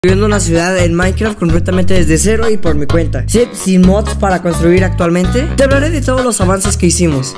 Viviendo una ciudad en Minecraft completamente desde cero y por mi cuenta. Sí, sin mods para construir actualmente. Te hablaré de todos los avances que hicimos.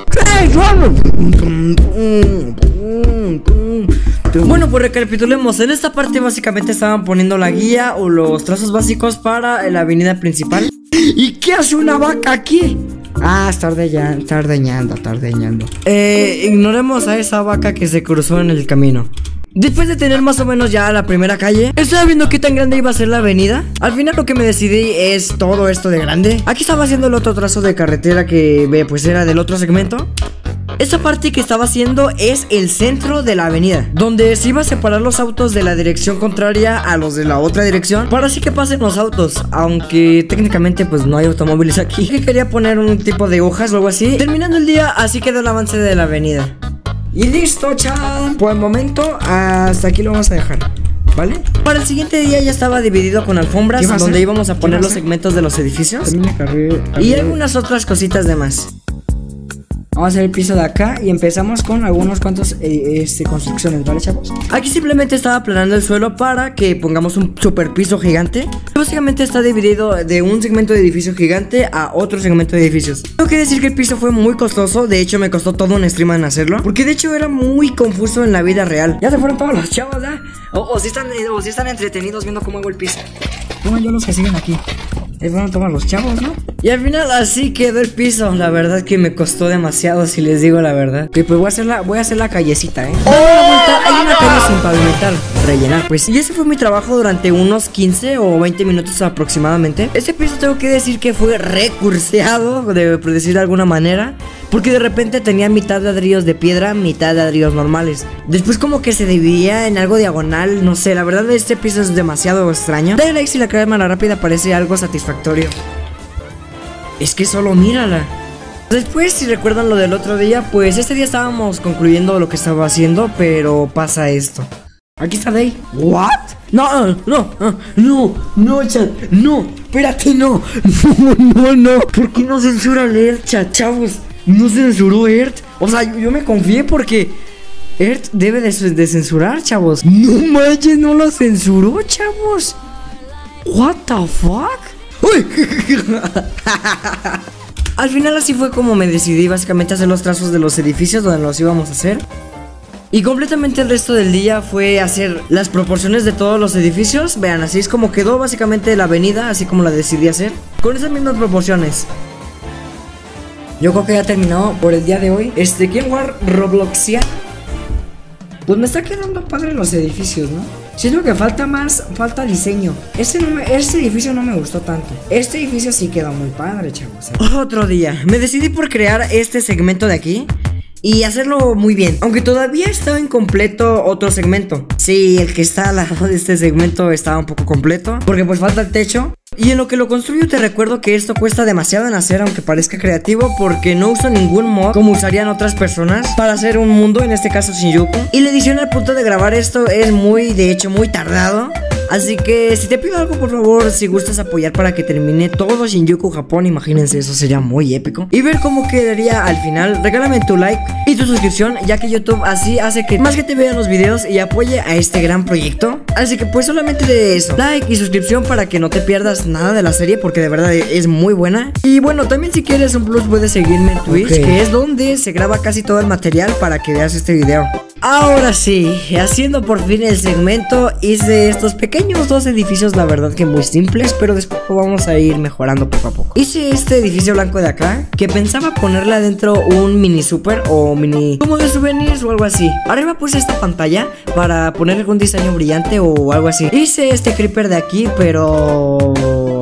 Bueno, pues recapitulemos. En esta parte básicamente estaban poniendo la guía o los trazos básicos para la avenida principal. ¿Y qué hace una vaca aquí? Ah, está ordeñando. Ignoremos a esa vaca que se cruzó en el camino. Después de tener más o menos ya la primera calle, estaba viendo qué tan grande iba a ser la avenida. Al final lo que me decidí es todo esto de grande. Aquí estaba haciendo el otro trazo de carretera que pues era del otro segmento. Esta parte que estaba haciendo es el centro de la avenida, donde se iba a separar los autos de la dirección contraria a los de la otra dirección, para así que pasen los autos. Aunque técnicamente pues no hay automóviles aquí. Que quería poner un tipo de hojas o algo así. Terminando el día, así quedó el avance de la avenida. Y listo, chan. Por el momento, hasta aquí lo vamos a dejar, ¿vale? Para el siguiente día ya estaba dividido con alfombras, donde íbamos a poner los segmentos de los edificios y algunas otras cositas de más. Vamos a hacer el piso de acá y empezamos con algunos cuantos construcciones, ¿vale, chavos? Aquí simplemente estaba aplanando el suelo para que pongamos un super piso gigante. Básicamente está dividido de un segmento de edificio gigante a otro segmento de edificios. Tengo que decir que el piso fue muy costoso. De hecho me costó todo un stream en hacerlo, porque de hecho era muy confuso en la vida real. Ya se fueron todos los chavos, ¿eh? O si están entretenidos viendo cómo hago el piso. Como yo los que siguen aquí. Es bueno tomar los chavos, ¿no? Y al final así quedó el piso. La verdad que me costó demasiado, si les digo la verdad. Que pues voy a hacer la callecita, Hay una calle sin pavimentar, rellenar pues. Y ese fue mi trabajo durante unos 15 o 20 minutos aproximadamente. Este piso tengo que decir que fue recurseado, por decir de alguna manera, porque de repente tenía mitad ladrillos de piedra, mitad ladrillos normales. Después como que se dividía en algo diagonal. No sé, la verdad este piso es demasiado extraño. Dale like si la cámara rápida parece algo satisfactorio. Es que solo mírala. Después, si recuerdan lo del otro día, pues este día estábamos concluyendo lo que estaba haciendo, pero pasa esto. Aquí está Day. ¿What? No, chat. No, espérate, no. ¿Por qué no censura leer, chat, chavos? No censuró Earth. O sea, yo me confié porque Earth debe de censurar, chavos. No manches, no lo censuró, chavos. What the fuck? ¡Uy! Al final así fue como me decidí básicamente a hacer los trazos de los edificios donde los íbamos a hacer. Y completamente el resto del día fue hacer las proporciones de todos los edificios. Vean, así es como quedó básicamente la avenida, así como la decidí hacer, con esas mismas proporciones. Yo creo que ya terminó por el día de hoy. ¿Quieren jugar Robloxia? Pues me está quedando padre los edificios, ¿no? Siento que falta diseño. Este edificio no me gustó tanto. Este edificio sí quedó muy padre, chavos. Otro día, me decidí por crear este segmento de aquí y hacerlo muy bien. Aunque todavía estaba incompleto otro segmento. Sí, el que está al lado de este segmento estaba un poco completo, porque pues falta el techo. Y en lo que lo construyo te recuerdo que esto cuesta demasiado en hacer, aunque parezca creativo, porque no uso ningún mod como usarían otras personas para hacer un mundo, en este caso Shinjuku. Y la edición al punto de grabar esto es de hecho muy tardado. Así que si te pido algo, por favor, si gustas apoyar para que termine todo Shinjuku Japón, imagínense, eso sería muy épico. Y ver cómo quedaría al final, regálame tu like y tu suscripción, ya que YouTube así hace que más gente vea los videos y apoye a este gran proyecto. Así que pues solamente de eso, like y suscripción para que no te pierdas nada de la serie, porque de verdad es muy buena. Y bueno, también si quieres un plus puedes seguirme en Twitch, que es donde se graba casi todo el material para que veas este video. Ahora sí, haciendo por fin el segmento, hice estos pequeños dos edificios, la verdad que muy simples, pero después vamos a ir mejorando poco a poco. Hice este edificio blanco de acá, que pensaba ponerle adentro un mini super o mini como de souvenirs o algo así. Arriba puse esta pantalla para poner algún diseño brillante o algo así. Hice este creeper de aquí, pero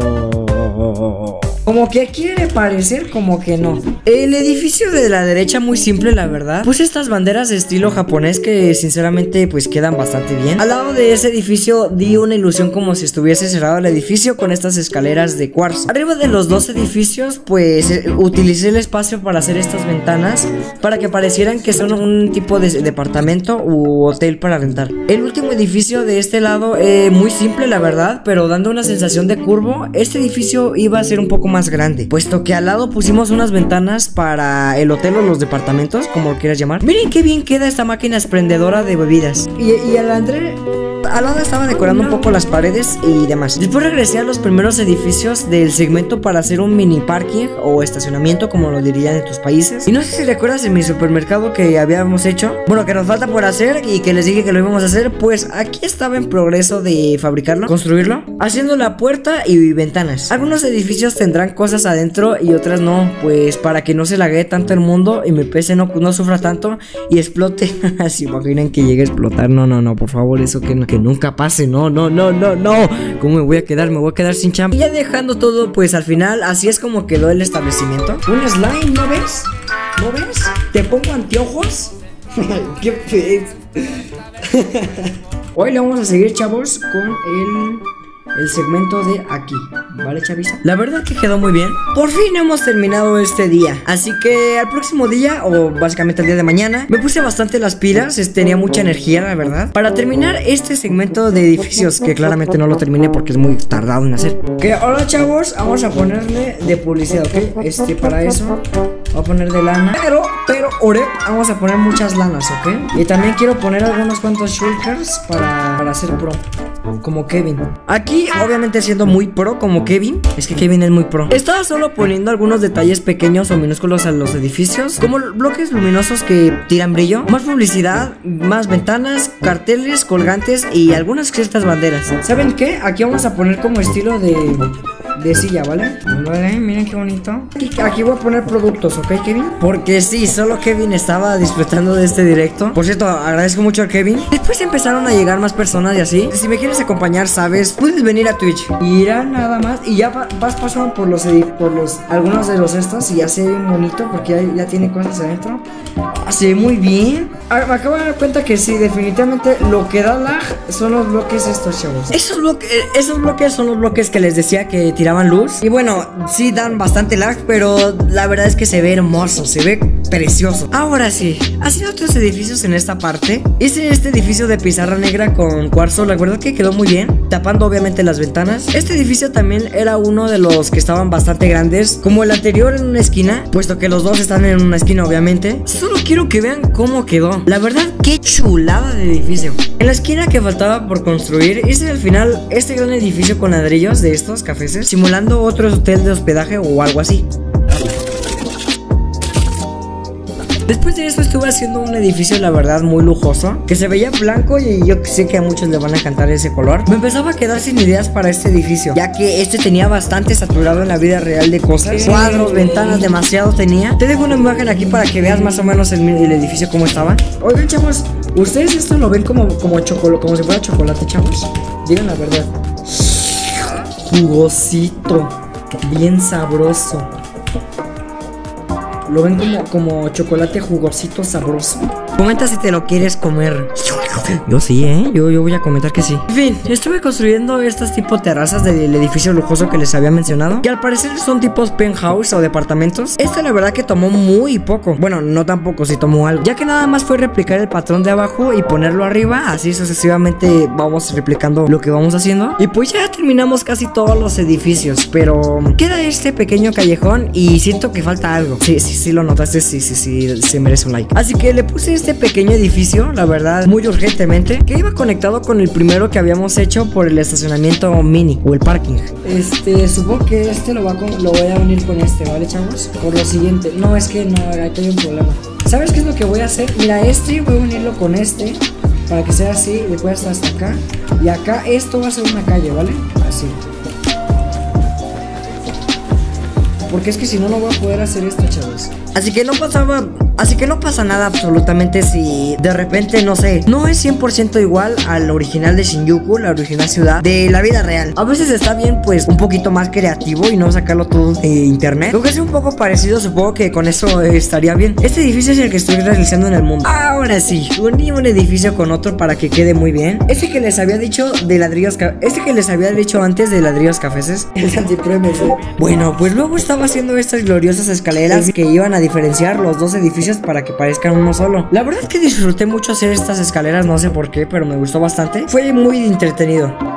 como que quiere parecer, como que no. El edificio de la derecha muy simple, la verdad. Puse estas banderas de estilo japonés que sinceramente pues quedan bastante bien. Al lado de ese edificio di una ilusión como si estuviese cerrado el edificio con estas escaleras de cuarzo. Arriba de los dos edificios pues utilicé el espacio para hacer estas ventanas para que parecieran que son un tipo de departamento u hotel para rentar. El último edificio de este lado muy simple, la verdad, pero dando una sensación de curvo. Este edificio iba a ser un poco más grande, puesto que al lado pusimos unas ventanas para el hotel o los departamentos, como lo quieras llamar. Miren qué bien queda esta máquina expendedora de bebidas. Y al Alada estaba decorando un poco las paredes y demás. Después regresé a los primeros edificios del segmento para hacer un mini parking o estacionamiento, como lo dirían en tus países. Y no sé si recuerdas en mi supermercado que habíamos hecho, bueno, que nos falta por hacer y que les dije que lo íbamos a hacer. Pues aquí estaba en progreso de fabricarlo, construirlo, haciendo la puerta y ventanas. Algunos edificios tendrán cosas adentro y otras no, pues para que no se laguee tanto el mundo y mi PC no sufra tanto y explote. ¿Se imaginan que llegue a explotar? No, por favor, eso que nunca pase. No. ¿Cómo me voy a quedar? Me voy a quedar sin chamba. Y ya dejando todo, pues al final así es como quedó el establecimiento. Un slime, ¿no ves? ¿No ves? ¿Te pongo anteojos? ¡Qué feo! Hoy le vamos a seguir, chavos, con el segmento de aquí, ¿vale, chaviza? La verdad que quedó muy bien. Por fin hemos terminado este día. Así que al próximo día, o básicamente el día de mañana, me puse bastante las pilas. Tenía mucha energía, la verdad, para terminar este segmento de edificios, que claramente no lo terminé porque es muy tardado en hacer. Ok, ahora, chavos, vamos a ponerle de publicidad, ¿ok? Para eso voy a poner de lana. Pero, vamos a poner muchas lanas, ¿ok? Y también quiero poner algunos cuantos shulkers para hacer pro, como Kevin. Aquí, obviamente siendo muy pro como Kevin. Es que Kevin es muy pro. Estaba solo poniendo algunos detalles pequeños o minúsculos a los edificios, como bloques luminosos que tiran brillo, más publicidad, más ventanas, carteles, colgantes y algunas ciertas banderas. ¿Saben qué? Aquí vamos a poner como estilo de silla, ¿vale? Vale, miren qué bonito. Aquí voy a poner productos, ¿ok, Kevin? Porque sí, solo Kevin estaba disfrutando de este directo. Por cierto, agradezco mucho a Kevin. Después empezaron a llegar más personas y así. Si me quieres acompañar, ¿sabes? Puedes venir a Twitch. Irá nada más. Y ya vas pasando por algunos de los estos. Y ya se ve bonito porque ya tiene cosas adentro. Se ve muy bien. Me acabo de dar cuenta que sí, definitivamente lo que da lag son los bloques estos, chavos. Esos bloques son los bloques que les decía que tiraban luz. Y bueno, sí dan bastante lag, pero la verdad es que se ve hermoso, se ve precioso. Ahora sí, haciendo otros edificios en esta parte. Hice este edificio de pizarra negra con cuarzo, la verdad que quedó muy bien, tapando obviamente las ventanas. Este edificio también era uno de los que estaban bastante grandes, como el anterior en una esquina, puesto que los dos están en una esquina obviamente. Solo quiero que vean cómo quedó. La verdad, qué chulada de edificio. En la esquina que faltaba por construir, hice al final este gran edificio con ladrillos de estos cafeses, simulando otro hotel de hospedaje o algo así. Después de eso estuve haciendo un edificio, la verdad, muy lujoso, que se veía blanco y yo sé que a muchos les van a encantar ese color. Me empezaba a quedar sin ideas para este edificio, ya que este tenía bastante saturado en la vida real de cosas. Cuadros, ventanas, demasiado tenía. Te dejo una imagen aquí para que veas más o menos el edificio cómo estaba. Oigan, chavos, ¿ustedes esto lo ven como si fuera chocolate, chavos? Digan la verdad. Jugosito, bien sabroso. Lo ven como chocolate jugosito sabroso. Comenta si te lo quieres comer. Yo sí, yo voy a comentar que sí. En fin, estuve construyendo estas tipo terrazas del edificio lujoso que les había mencionado, que al parecer son tipos penthouse o departamentos. Esta la verdad que tomó muy poco. Bueno, no tampoco, sí tomó algo, ya que nada más fue replicar el patrón de abajo y ponerlo arriba. Así sucesivamente vamos replicando lo que vamos haciendo. Y pues ya terminamos casi todos los edificios, pero queda este pequeño callejón y siento que falta algo. Sí lo notaste, sí se merece un like. Así que le puse este pequeño edificio, la verdad, muy urgentemente, que iba conectado con el primero que habíamos hecho por el estacionamiento mini o el parking. Supongo que lo voy a unir con este, ¿vale, chavos? Por lo siguiente, no, es que no, aquí hay un problema. ¿Sabes qué es lo que voy a hacer? Mira, voy a unirlo con para que sea así, después hasta acá. Y acá esto va a ser una calle, ¿vale? Así. Porque es que si no, no voy a poder hacer esto, chavos. Así que no pasa nada absolutamente si de repente, no sé, no es 100% igual al original de Shinjuku, la original ciudad de la vida real. A veces está bien, pues, un poquito más creativo y no sacarlo todo de internet. Lo que es un poco parecido, supongo que con eso estaría bien. Este edificio es el que estoy realizando en el mundo. Ahora sí, uní un edificio con otro para que quede muy bien. Que les había dicho de ladrillos, que les había dicho antes de ladrillos cafeses, el antipremes. Bueno, pues luego estaba haciendo estas gloriosas escaleras que iban a diferenciar los dos edificios para que parezcan uno solo. La verdad es que disfruté mucho hacer estas escaleras, no sé por qué, pero me gustó bastante. Fue muy entretenido.